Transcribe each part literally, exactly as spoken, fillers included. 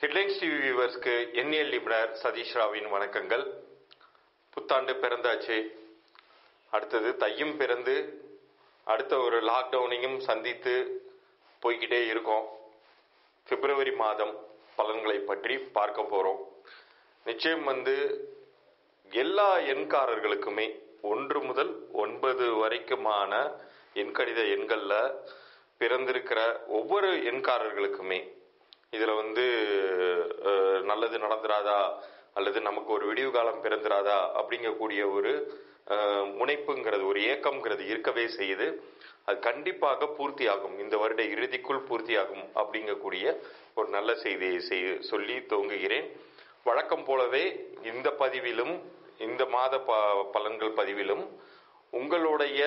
Headlines TV வியூவர்ஸ்க்கு எண்ணியல் நிபுணர் சதீஷ் ராவின் வணக்கங்கள். புத்தாண்டு பிறந்தாச்சு. அடுத்தது தையும் பிறந்து அடுத்த ஒரு லாக்டவுனையும் சந்தித்து போய்கிட்டே இருக்கோம். பிப்ரவரி மாதம் பலன்களை பற்றி பார்க்க போறோம். நிச்சயம் வந்து எல்லா எண்காரர்களுக்குமே ஒன்று முதல் ஒன்பது வரைக்குமான எண்கணித எண்கள்ல பிறந்திருக்கிற ஒவ்வொரு எண்காரர்களுக்குமே இதுல வந்து நல்லது நடந்துராதா அல்லது நமக்கு ஒரு விடிவு காலம் பிறந்திராதா அப்படிங்கக்கூடிய ஒரு முனைப்புங்கிறது, ஒரு ஏக்கம்ங்கிறது இருக்கவே செய்யுது. அது கண்டிப்பாக பூர்த்தி ஆகும், இந்த வருட இறுதிக்குள் பூர்த்தி ஆகும் அப்படிங்கக்கூடிய ஒரு நல்ல செய்தியை செய் சொல்லி துவங்குகிறேன். வழக்கம் போலவே இந்த பதிவிலும் இந்த மாத ப பலன்கள் பதிவிலும் உங்களுடைய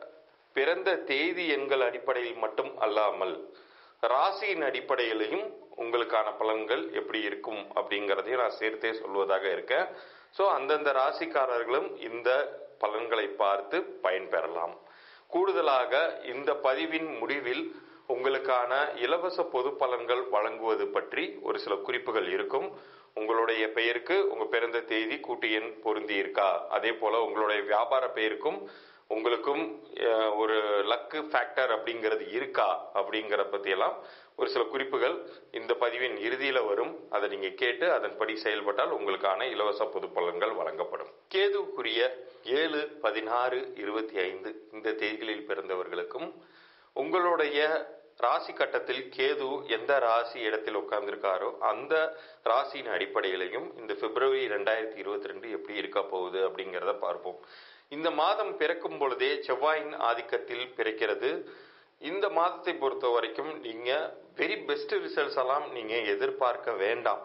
பிறந்த தேதி எண்கள் அடிப்படையில் மட்டும் அல்லாமல் ராசியின் அடிப்படையிலையும் உங்களுக்கான பலன்கள் எப்படி இருக்கும் அப்படிங்கிறதையும் நான் சேர்த்தே சொல்வதாக இருக்கேன். ஸோ அந்தந்த ராசிக்காரர்களும் இந்த பலன்களை பார்த்து பயன்பெறலாம். கூடுதலாக இந்த பதிவின் முடிவில் உங்களுக்கான இலவச பொது பலன்கள் வழங்குவது பற்றி ஒரு சில குறிப்புகள் இருக்கும். உங்களுடைய பெயருக்கு உங்க பிறந்த தேதி கூட்டு எண் பொருந்தி இருக்கா, அதே போல உங்களுடைய வியாபார பெயருக்கும் உங்களுக்கும் ஒரு லக்கு ஃபேக்டர் அப்படிங்கிறது இருக்கா அப்படிங்கிற பற்றியெல்லாம் ஒரு சில குறிப்புகள் இந்த பதிவின் இறுதியில வரும். அதை நீங்க கேட்டு அதன்படி செயல்பட்டால் உங்களுக்கான இலவச பொது பலன்கள் வழங்கப்படும். கேதுக்குரிய ஏழு பதினாறு இருபத்தி ஐந்து இந்த தேதிகளில் பிறந்தவர்களுக்கும் உங்களுடைய ராசி கட்டத்தில் கேது எந்த ராசி இடத்தில் உட்கார்ந்திருக்காரோ அந்த ராசியின் அடிப்படையிலையும் இந்த பிப்ரவரி ரெண்டாயிரத்தி இருபத்தி ரெண்டு எப்படி இருக்க போகுது அப்படிங்கிறத பார்ப்போம். இந்த மாதம் பிறக்கும் பொழுதே செவ்வாயின் ஆதிக்கத்தில் பிறக்கிறது. இந்த மாதத்தை பொறுத்த வரைக்கும் நீங்க வெரி பெஸ்ட் ரிசல்ட்ஸ் எல்லாம் நீங்க எதிர்பார்க்க வேண்டாம்.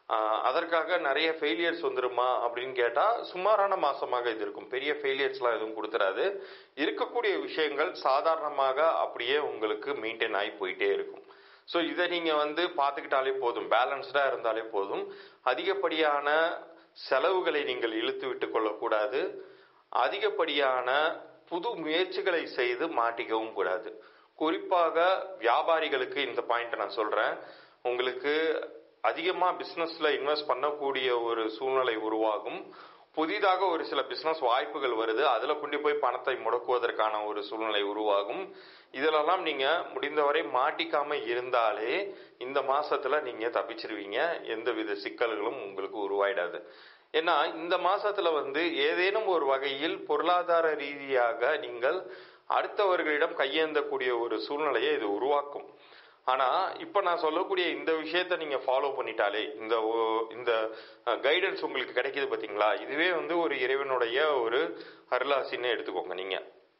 அதற்காக நிறைய ஃபெயிலியர்ஸ் வந்துருமா அப்படின்னு கேட்டா சுமாரான மாசமாக இது இருக்கும். பெரிய ஃபெயிலியர்ஸ் எல்லாம் எதுவும் கொடுத்துறாது. இருக்கக்கூடிய விஷயங்கள் சாதாரணமாக அப்படியே உங்களுக்கு மெயின்டைன் ஆகி போயிட்டே இருக்கும். ஸோ இதை நீங்க வந்து பார்த்துக்கிட்டாலே போதும், பேலன்ஸ்டா இருந்தாலே போதும். அதிகப்படியான செலவுகளை நீங்கள் இழுத்து விட்டு கொள்ளக்கூடாது. அதிகப்படியான புது முயற்சிகளை செய்து மாட்டிக்கவும் கூடாது. குறிப்பாக வியாபாரிகளுக்கு இந்த பாயிண்ட் நான் சொல்றேன். உங்களுக்கு அதிகமா பிசினஸ்ல இன்வெஸ்ட் பண்ணக்கூடிய ஒரு சூழ்நிலை உருவாகும். புதிதாக ஒரு சில பிசினஸ் வாய்ப்புகள் வருது, அதுல கொண்டு போய் பணத்தை முடக்குவதற்கான ஒரு சூழ்நிலை உருவாகும். இதிலெல்லாம் நீங்க முடிந்தவரை மாட்டிக்காம இருந்தாலே இந்த மாசத்துல நீங்க தப்பிச்சிருவீங்க. எந்தவித சிக்கல்களும் உங்களுக்கு உருவாயிடாது. ஏன்னா இந்த மாசத்துல வந்து ஏதேனும் ஒரு வகையில் பொருளாதார ரீதியாக நீங்கள் அடுத்தவர்களிடம் கையேந்தக்கூடிய ஒரு சூழ்நிலையை இது உருவாக்கும். ஆனா இப்ப நான் சொல்லக்கூடிய இந்த விஷயத்த நீங்க ஃபாலோ பண்ணிட்டாலே, இந்த இந்த கைடன்ஸ் உங்களுக்கு கிடைக்குது பாத்தீங்களா, இதுவே வந்து ஒரு இறைவனுடைய ஒரு அருளாசின்னு எடுத்துக்கோங்க. நீங்க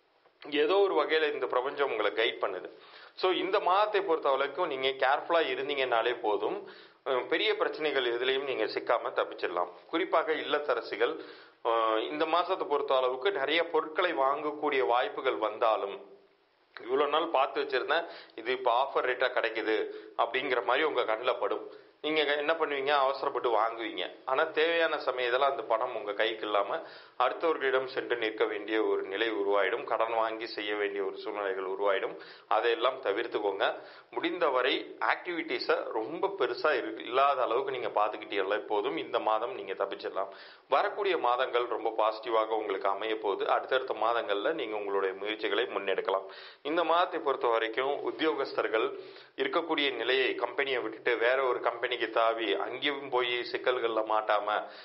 ஏதோ ஒரு வகையில இந்த பிரபஞ்சம் உங்களை கைட் பண்ணுது. ஸோ இந்த மாதத்தை பொறுத்த வரைக்கும் நீங்க கேர்ஃபுல்லா இருந்தீங்கன்னாலே போதும், பெரிய பிரச்சனைகள் எதுலையும் நீங்க சிக்காம தப்பிச்சிடலாம். குறிப்பாக இல்லத்தரசிகள் இந்த மாசத்தை பொறுத்த அளவுக்கு நிறைய பொருட்களை வாங்கக்கூடிய வாய்ப்புகள் வந்தாலும், இவ்வளவு நாள் பார்த்து வச்சிருந்தேன் இது இப்ப ஆஃபர் ரேட்டா கிடைக்குது அப்படிங்கிற மாதிரி உங்க கண்ணில் படும். நீங்க என்ன பண்ணுவீங்க, அவசரப்பட்டு வாங்குவீங்க. ஆனா தேவையான சமயத்துல அந்த பணம் உங்க கைக்கு இல்லாம அடுத்தவர்களிடம் சென்று நிற்க வேண்டிய ஒரு நிலை உருவாயிடும். கடன் வாங்கி செய்ய வேண்டிய ஒரு சூழ்நிலைகள் உருவாயிடும். அதையெல்லாம் தவிர்த்துக்கோங்க. முடிந்தவரை ஆக்டிவிட்டிஸை ரொம்ப பெருசா இல்லாத அளவுக்கு நீங்க பாத்துக்கிட்டீங்களா போதும். இந்த மாதம் நீங்க தப்பிச்சிடலாம். வரக்கூடிய மாதங்கள் ரொம்ப பாசிட்டிவாக உங்களுக்கு அமைய போகுது. அடுத்தடுத்த மாதங்கள்ல நீங்க உங்களுடைய முயற்சிகளை முன்னெடுக்கலாம். இந்த மாதத்தை பொறுத்த வரைக்கும் உத்தியோகஸ்தர்கள் இருக்கக்கூடிய நிலையை, கம்பெனியை விட்டுட்டு வேற ஒரு கம்பெனிக்கு தாவி அங்கேயும் போய் சிக்கல்கள்ல மாட்டாம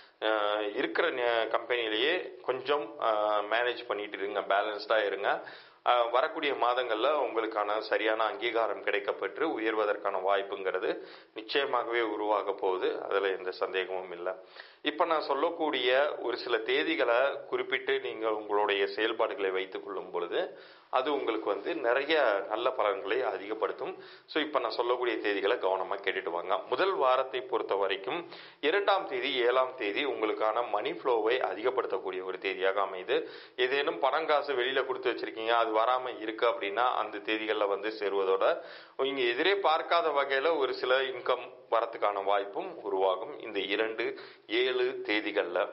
இருக்கிற கம்பெனிலேயே கொஞ்சம் மேனேஜ் பண்ணிட்டு இருங்க, பேலன்ஸ்டா இருங்க. வரக்கூடிய மாதங்கள்ல உங்களுக்கான சரியான அங்கீகாரம் கிடைக்கப்பெற்று உயர்வதற்கான வாய்ப்புங்கிறது நிச்சயமாகவே உருவாக போகுது. அதுல எந்த சந்தேகமும் இல்லை. இப்ப நான் சொல்லக்கூடிய ஒரு சில தேதிகளை குறிப்பிட்டு நீங்கள் உங்களுடைய செயல்பாடுகளை வைத்துக் கொள்ளும் பொழுது அது உங்களுக்கு வந்து நிறைய நல்ல பலன்களை அதிகப்படுத்தும். ஸோ இப்ப நான் சொல்லக்கூடிய தேதிகளை கவனமா கேட்டுட்டு வாங்க. முதல் வாரத்தை பொறுத்த வரைக்கும் இரண்டாம் தேதி ஏழாம் தேதி உங்களுக்கான மணி ஃப்ளோவை அதிகப்படுத்தக்கூடிய ஒரு தேதியாக அமையுது. ஏதேனும் பணங்காசு வெளியில கொடுத்து வச்சிருக்கீங்க, அது வராம இருக்கு அப்படின்னா அந்த தேதிகளில் வந்து சேருவதோட நீங்க எதிரே பார்க்காத வகையில ஒரு சில இன்கம் வரத்துக்கான வாய்ப்பும் உருவாகும் இந்த இரண்டு ஏழு தேதிகள்ல.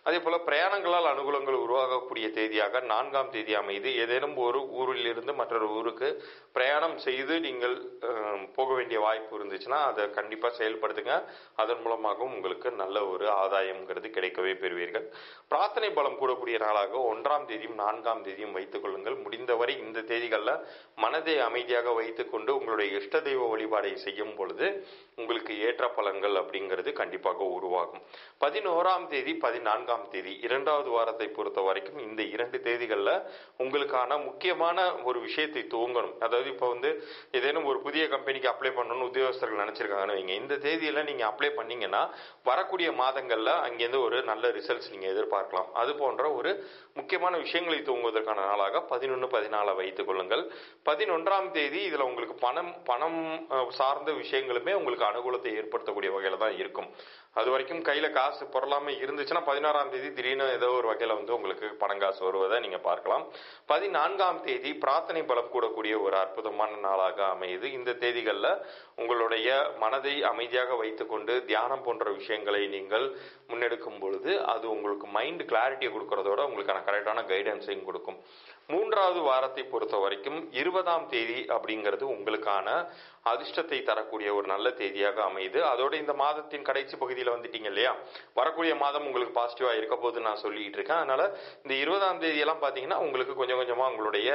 அதே போல பிரயாணங்களால் அனுகூலங்கள் உருவாகக்கூடிய தேதியாக நான்காம் தேதி அமைது. ஏதேனும் ஒரு ஊரில் இருந்து மற்றொரு ஊருக்கு பிரயாணம் செய்து நீங்கள் போக வேண்டிய வாய்ப்பு இருந்துச்சுன்னா அதை கண்டிப்பா செயல்படுத்துங்க. அதன் மூலமாகவும் உங்களுக்கு நல்ல ஒரு ஆதாயம்ங்கிறது கிடைக்கவே பெறுவீர்கள். பிரார்த்தனை பலம் கூடக்கூடிய நாளாக ஒன்றாம் தேதியும் நான்காம் தேதியும் வைத்துக் கொள்ளுங்கள். முடிந்தவரை இந்த தேதிகளில் மனதை அமைதியாக வைத்துக் கொண்டு உங்களுடைய இஷ்ட தெய்வ வழிபாடை செய்யும் பொழுது உங்களுக்கு ஏற்ற பலன்கள் அப்படிங்கிறது கண்டிப்பாக உருவாகும். பதினோராம் தேதி பதினான்காம் தேதி இரண்டாவது வாரத்தை பொறுத்த வரைக்கும் இந்த இரண்டு தேதிகளில் உங்களுக்கான முக்கியமான ஒரு விஷயத்தை துவங்கணும். அதாவது இப்போ வந்து ஏதேனும் ஒரு புதிய கம்பெனிக்கு அப்ளை பண்ணணும்னு உத்தியோகஸ்தர்கள் நினைச்சிருக்காங்கன்னு வைங்க. இந்த தேதியில நீங்க அப்ளை பண்ணீங்கன்னா வரக்கூடிய மாதங்கள்ல அங்கேருந்து ஒரு நல்ல ரிசல்ட்ஸ் நீங்க எதிர்பார்க்கலாம். அது போன்ற ஒரு முக்கியமான விஷயங்களை துவங்குவதற்கான நாளாக பதினொன்று பதினாலு வைத்துக் கொள்ளுங்கள். பதினொன்றாம் தேதி இதுல உங்களுக்கு பணம் பணம் சார்ந்த விஷயங்களுமே உங்களுக்கு அனுகூலத்தை ஏற்படுத்தக்கூடிய வகையில தான் இருக்கும். அது வரைக்கும் கையில காசு பொருளாம இருந்துச்சுன்னா பதினாறாம் தேதி திடீர்னு ஏதோ ஒரு வகையில வந்து உங்களுக்கு பணம் காசு வருவதை நீங்க பார்க்கலாம். பதினான்காம் தேதி பிரார்த்தனை பலம் கூடக்கூடிய ஒரு அற்புதமான நாளாக அமையுது. இந்த தேதிகளில் உங்களுடைய மனதை அமைதியாக வைத்துக்கொண்டு தியானம் போன்ற விஷயங்களை நீங்கள் முன்னெடுக்கும் பொழுது அது உங்களுக்கு மைண்ட் கிளாரிட்டியை கொடுக்கறதோட உங்களுக்கான கரெக்டான கைடன்ஸையும் கொடுக்கும். மூன்றாவது வாரத்தை பொறுத்த வரைக்கும் இருபதாம் தேதி அப்படிங்கிறது உங்களுக்கான அதிர்ஷ்டத்தை தரக்கூடிய ஒரு நல்ல தேதியாக அமையுது. அதோட இந்த மாதத்தின் கடைசி பகுதியில் வந்துட்டீங்க இல்லையா, வரக்கூடிய மாதம் உங்களுக்கு பாசிட்டிவா இருக்க போது நான் சொல்லிட்டு இருக்கேன். அதனால இந்த இருபதாம் தேதி எல்லாம் பாத்தீங்கன்னா உங்களுக்கு கொஞ்சம் கொஞ்சமா உங்களுடைய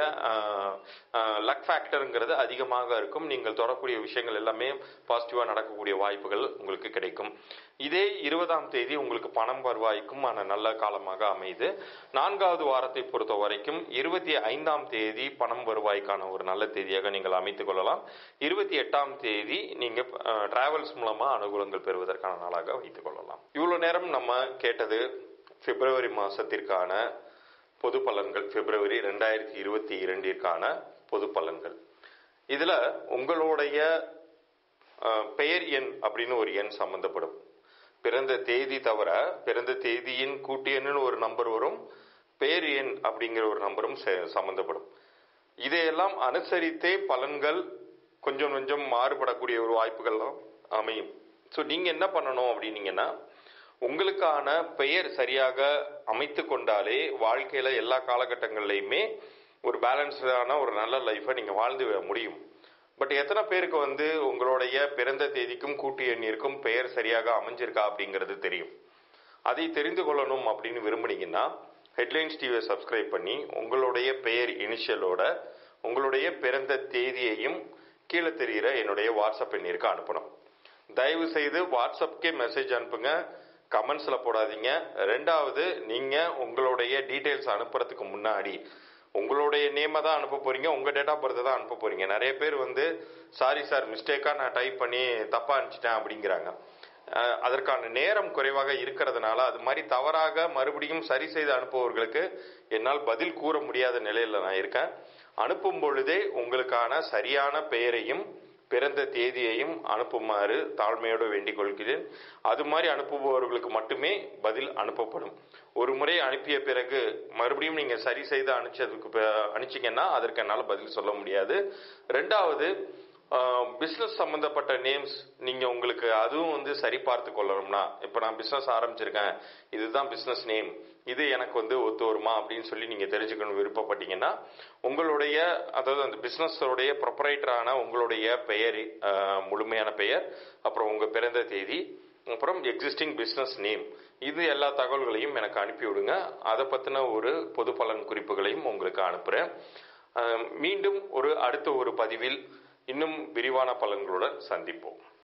லக் ஃபேக்டருங்கிறது அதிகமாக இருக்கும். நீங்கள் தொடரக்கூடிய விஷயங்கள் எல்லாமே பாசிட்டிவா நடக்கக்கூடிய வாய்ப்புகள் உங்களுக்கு கிடைக்கும். இதே இருபதாம் தேதி உங்களுக்கு பணம் வருவாய்க்கும் நல்ல காலமாக அமையுது. நான்காவது வாரத்தை பொறுத்த வரைக்கும் இருபத்தி ஐந்தாம் தேதி பணம் வருவாய்க்கான ஒரு நல்ல தேதியாக நீங்கள் அமைத்துக் கொள்ளலாம். இருபத்தி எட்டாம் தேதி நீங்க டிராவல்ஸ் மூலமா அனுகூலங்கள் பெறுவதற்கான நாளாக வைத்துக் கொள்ளலாம். இவ்வளவு நேரம் நம்ம கேட்டது பிப்ரவரி மாசத்திற்கான பொது பலன்கள், பிப்ரவரி ரெண்டாயிரத்தி இருபத்தி இரண்டிற்கான பொது பலன்கள். இதுல உங்களுடைய பெயர் எண் அப்படின்னு ஒரு எண் சம்பந்தப்படும். பிறந்த தேதி தவிர பிறந்த தேதியின் கூட்டு எண்ணுன்னு ஒரு நம்பர் வரும், பெயர் எண் அப்படிங்கிற ஒரு நம்பரும் சம்பந்தப்படும். இதையெல்லாம் அனுசரித்தே பலன்கள் கொஞ்சம் கொஞ்சம் மாறுபடக்கூடிய ஒரு வாய்ப்புகள்லாம் அமையும். ஸோ நீங்க என்ன பண்ணணும் அப்படின்னீங்கன்னா, உங்களுக்கான பெயர் சரியாக அமைத்து கொண்டாலே வாழ்க்கையில எல்லா காலகட்டங்கள்லையுமே ஒரு பேலன்ஸ்டான ஒரு நல்ல லைஃபை நீங்க வாழ்ந்து முடியும். பட் எத்தனை பேருக்கு வந்து உங்களுடைய பிறந்த தேதிக்கும் கூட்டு எண்ணிற்கும் பெயர் சரியாக அமைஞ்சிருக்கா அப்படிங்கிறது தெரியும். அதை தெரிந்து கொள்ளணும் அப்படின்னு விரும்புனீங்கன்னா ஹெட்லைன்ஸ் டிவியை சப்ஸ்கிரைப் பண்ணி உங்களுடைய பெயர் இனிஷியலோட உங்களுடைய பிறந்த தேதியையும் கீழே தெரிகிற என்னுடைய வாட்ஸ்அப் எண்ணிற்கு அனுப்பணும். தயவு செய்து வாட்ஸ்அப்கே மெசேஜ் அனுப்புங்க, கமெண்ட்ஸ்ல போடாதீங்க. ரெண்டாவது, நீங்க உங்களுடைய டீடைல்ஸ் அனுப்புறதுக்கு முன்னாடி உங்களுடைய நேமை தான் அனுப்ப போறீங்க, உங்க டேட் ஆஃப் பர்த் தான் அனுப்ப போறீங்க. நிறைய பேர் வந்து சாரி சார் மிஸ்டேக்கா நான் டைப் பண்ணி தப்பா அனுப்பிச்சிட்டேன் அப்படிங்கிறாங்க. அதற்கான நேரம் குறைவாக இருக்கிறதுனால அது மாதிரி தவறாக மறுபடியும் சரி செய்து அனுப்புபவர்களுக்கு என்னால் பதில் கூற முடியாத நிலையில நான் இருக்கேன். அனுப்பும் பொழுதே உங்களுக்கான சரியான பெயரையும் பிறந்த தேதியையும் அனுப்புமாறு தாழ்மையோடு வேண்டிக் கொள்கிறேன். அது மாதிரி அனுப்புபவர்களுக்கு மட்டுமே பதில் அனுப்பப்படும். ஒரு முறை அனுப்பிய பிறகு மறுபடியும் நீங்க சரி செய்து அனுப்பிச்சதுக்கு அனுப்பிச்சிங்கன்னா அதற்கு என்னால் பதில் சொல்ல முடியாது. ரெண்டாவது, பிசினஸ் சம்பந்தப்பட்ட நேம்ஸ் நீங்க உங்களுக்கு அதுவும் வந்து சரி பார்த்து கொள்ளணும்னா, இப்ப நான் பிசினஸ் ஆரம்பிச்சிருக்கேன், இதுதான் பிசினஸ் நேம், இது எனக்கு வந்து ஒத்து வருமா அப்படின்னு சொல்லி நீங்க தெரிஞ்சுக்கணும் விருப்பப்பட்டீங்கன்னா உங்களுடைய அதாவது அந்த பிசினஸோடைய ப்ரொப்ரைட்டரான உங்களுடைய பெயர், முழுமையான பெயர், அப்புறம் உங்க பிறந்த தேதி, அப்புறம் எக்ஸிஸ்டிங் பிசினஸ் நேம், இது எல்லா தகவல்களையும் எனக்கு அனுப்பி விடுங்க. அதை பத்தின ஒரு பொது பலன் குறிப்புகளையும் உங்களுக்கு அனுப்புறேன். மீண்டும் ஒரு அடுத்த ஒரு பதிவில் இன்னும் விரிவான பலன்களுடன் சந்திப்போம்.